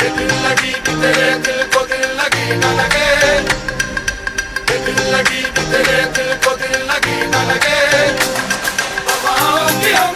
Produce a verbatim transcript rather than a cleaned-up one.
दिल लगी कि तेरे दिल को दिल लगी न लगे, दिल लगी कि तेरे दिल को दिल लगी न लगे। हवाओं की हम